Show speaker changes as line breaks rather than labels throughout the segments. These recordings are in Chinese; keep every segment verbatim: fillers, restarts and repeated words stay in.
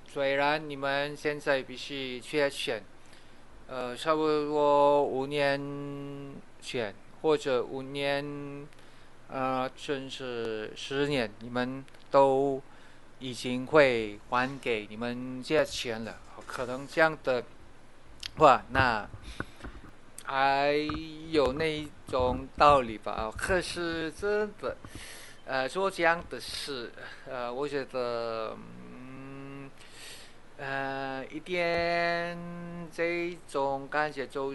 虽然你们现在必须缺钱，呃，差不多五年前或者五年，呃，甚至十年，你们都已经会还给你们借钱了。可能这样的话，那还有那一种道理吧。可是真的，呃，做这样的事，呃，我觉得，嗯，呃，一点这种感觉就是，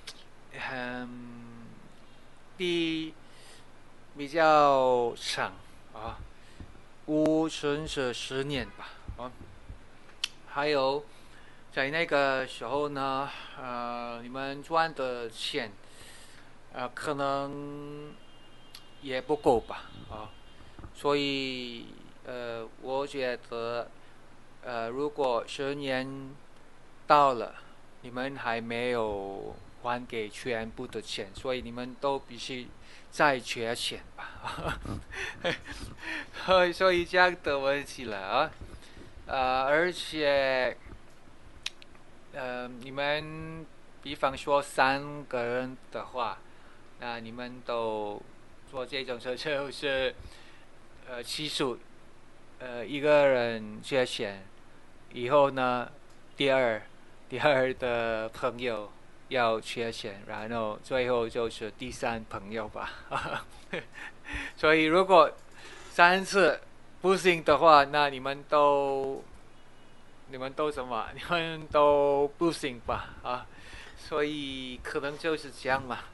嗯，第一比较长啊，五甚至十年吧，啊，还有在那个时候呢，呃，你们赚的钱，呃，可能也不够吧，啊，所以，呃，我觉得，呃，如果十年到了，你们还没有还给全部的钱，所以你们都必须再缺钱吧，所以这样的问题了啊，呃，而且，呃，你们比方说三个人的话，那你们都做这种事就是呃起诉呃一个人缺钱，以后呢，第二第二的朋友要缺钱，然后最后就是第三朋友吧。所以如果三次不行的话，那你们都你们都什么？你们都不行吧？啊，所以可能就是这样嘛。